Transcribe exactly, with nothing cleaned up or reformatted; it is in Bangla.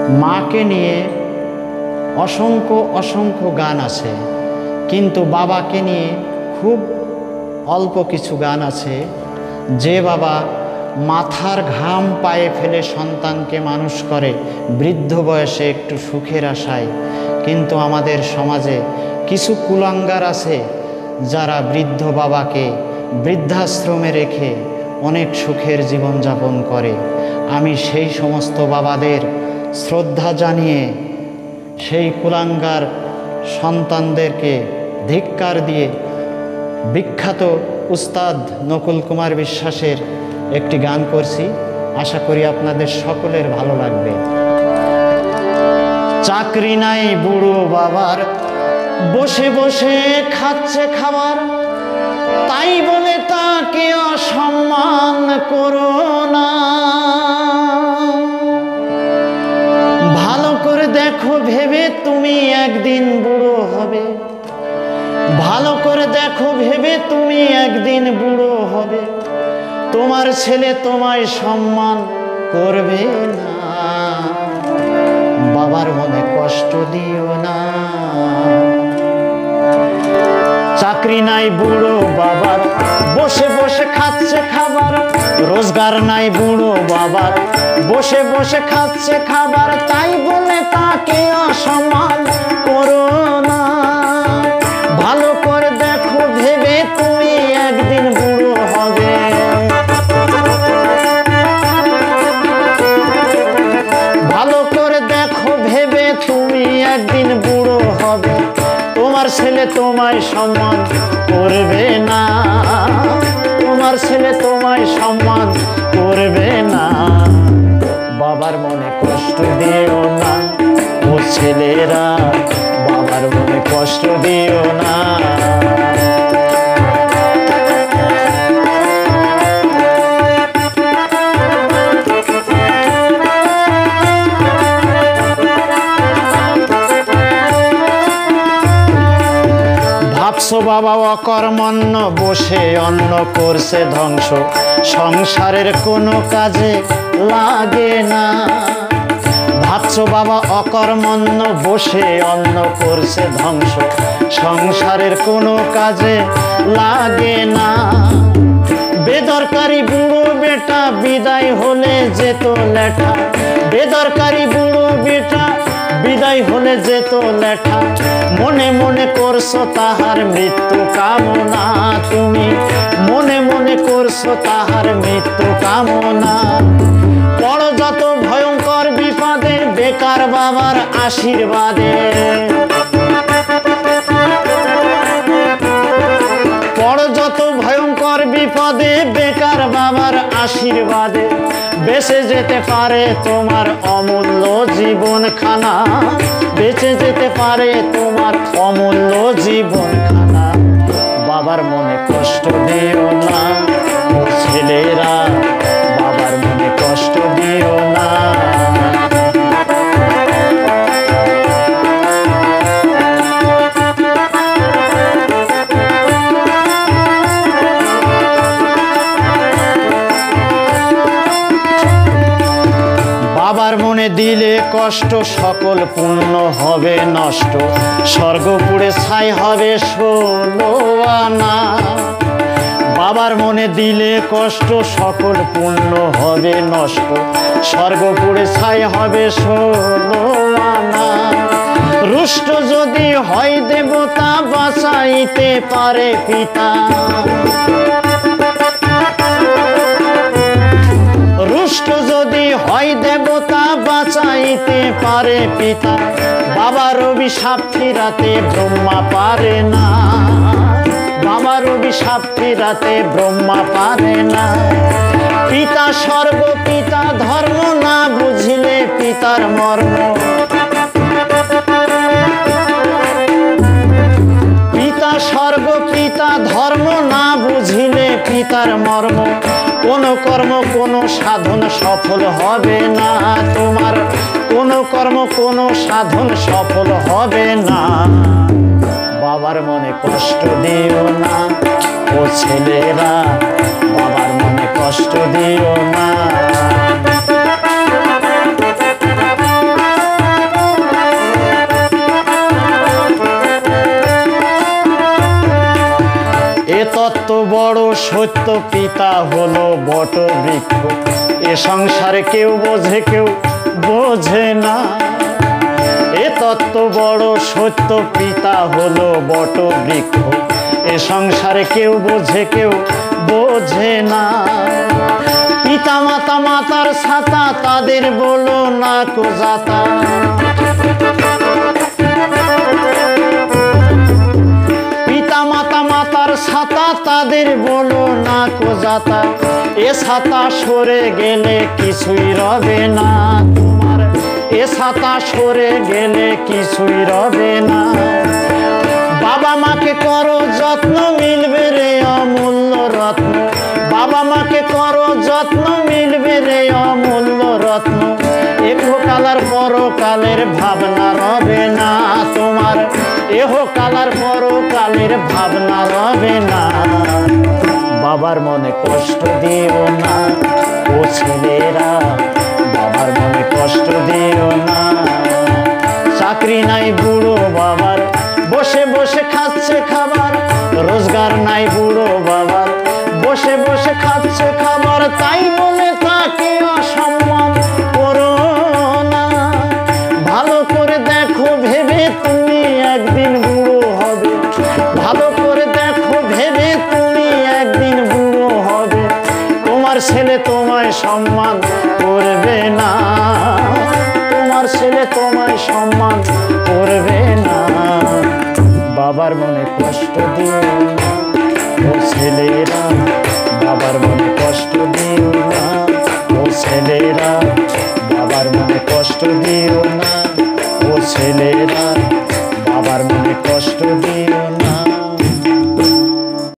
মাকে নিয়ে অসংখ্য অসংখ্য গান আছে, কিন্তু বাবাকে নিয়ে খুব অল্প কিছু গান আছে। যে বাবা মাথার ঘাম পায়ে ফেলে সন্তানকে মানুষ করে বৃদ্ধ বয়সে একটু সুখের আশায়, কিন্তু আমাদের সমাজে কিছু কুলাঙ্গার আছে যারা বৃদ্ধ বাবাকে বৃদ্ধাশ্রমে রেখে অনেক সুখের জীবনযাপন করে। আমি সেই সমস্ত বাবাদের শ্রদ্ধা জানিয়ে সেই কুলাঙ্গার সন্তানদেরকে ধিক্কার দিয়ে বিখ্যাত উস্তাদ নকুল কুমার বিশ্বাসের একটি গান করছি, আশা করি আপনাদের সকলের ভালো লাগবে। চাকরি নাই বুড়ো বাবার, বসে বসে খাচ্ছে খাবার, তাই বলে তাকে অসম্মান করো না। ভালো করে দেখো ভেবে তুমি একদিন বুড়ো হবে, ভালো করে দেখো ভেবে তুমি একদিন বুড়ো হবে, তোমার ছেলে তোমায় সম্মান করবে না। বাবার মনে কষ্ট দিও না। চাকরি নাই বুড়ো বাবার, বসে বসে খাচ্ছে খাবার, রোজগার নাই বুড়ো বাবার, বসে বসে খাচ্ছে খাবার, তাই বলে তাকে অসম্মান করো না। ভালো করে দেখো ভেবে তুমি একদিন বুড়ো হবে, ভালো করে দেখো ভেবে তুমি একদিন বুড়ো হবে, তোমার ছেলে তোমায় সম্মান করবে না, তোমার ছেলে তোমায় সম্মান করবে না। বাবার মনে কষ্ট দিও না ও ছেলেরা, বাবার মনে কষ্ট দিও না। ভাবছো বাবা অকর্মণ্য, বসে অন্ন করছে ধ্বংস, সংসারের কোনো কাজে লাগে না। ভাবছো বাবা অকর্মণ্য, বসে অন্ন করছে ধ্বংস, সংসারের কোনো কাজে লাগে না। বেদরকারি বুড়ো বেটা বিদায় হলে যেত লেঠা, বেদরকারি বুড়ো বেটা বিদায় হলে যেত লেঠা, মনে মনে করছো তাহার মৃত্যু কামনা, তুমি মনে মনে করছো তাহার মৃত্যু কামনা। পড়ো যত ভয়ঙ্কর বিপদে বেকার বাবার আশীর্বাদে, পড়ো যত ভয়ঙ্কর বিপদে বেকার বাবার আশীর্বাদে, বেঁচে যেতে পারে তোমার অমূল্য জীবন খানা, বেঁচে যেতে পারে তোমার অমূল্য জীবন খানা। বাবার মনে কষ্ট দিও না ও ছেলেরা, বাবার মনে কষ্ট দিও না। বাবার মনে দিলে কষ্ট, সকল পুণ্য হবে নষ্ট, স্বর্গ পুড়ে ছাই হবে ষোলো আনা। বাবার মনে দিলে কষ্ট, সকল পুণ্য হবে নষ্ট, স্বর্গ পুড়ে ছাই হবে ষোলো আনা। রুষ্ট যদি হয় দেবতা, বাঁচাইতে পারে পিতা, রুষ্ট যদি হয় দেবতা, বাঁচাইতে পারে পিতা। বাবার অভিশাপ ফিরাতে ব্রহ্মা পারে না, বাবার অভিশাপ ফিরাতে ব্রহ্মা পারে না। পিতা স্বর্গ পিতা ধর্ম, না বুঝিলে পিতার মর্ম, পিতা স্বর্গ পিতা ধর্ম, না বুঝিলে পিতার মর্ম। কোন কর্ম কোন সাধন সফল হবে না তোমার, কোন কর্ম কোন সাধন সফল হবে না। বাবার মনে কষ্ট দিও না ও ছেলেরা, বাবার মনে কষ্ট দিও না। তত্ত্ব বড় সত্য, পিতা হলো বট বৃক্ষ, এ সংসারে কেউ বোঝে কেউ বোঝে না। এ তত্ত্ব বড় সত্য, পিতা হলো বট বৃক্ষ, এ সংসারে কেউ বোঝে কেউ বোঝে না। পিতা মাতা মাতার ছাতা, তাদের বলো না কো যাতা। পিতা মাতা মাতার ছাতা, তাদের বলো না কো যাতা। এ ছাতা সরে গেলে কিছুই রবে না তোমার, এ ছাতা সরে গেলে কিছুই রবে না। বাবা মাকে করো যত্ন, মিলবে রে অমূল্য রত্ন। বাবা মাকে করো যত্ন, মিলবে রে অমূল্য রত্ন। ইহকাল আর পরকালের ভাবনা রবে না তোমার, ইহকাল আর পরকালের ভাবনা রবে না। বাবার মনে কষ্ট দিও না ও ছেলেরা, বাবার মনে কষ্ট দিও না। চাকরি নাই বুড়ো বাবার, বসে বসে খাচ্ছে খাবার। রোজগার নাই বুড়ো বাবার, বসে বসে খাচ্ছে খাবার। তাই বলে তাকে অসম্মান করো না। ভালো করে দেখো ভেবে তুমি একদিন বুড়ো হবে, ভালো করে দেখো ভেবে তুমি একদিন বুড়ো হবে। তোমার ছেলে তোমায় সম্মান করবে না, তোমার ছেলে তোমায় সম্মান করবে না। বাবার মনে কষ্ট দিও না ও ছেলেরা, বাবার মনে কষ্ট দিও না ও ছেলেরা, বাবার মনে কষ্ট দিও না ও ছেলেরা, বাবার মনে কষ্ট দিও না।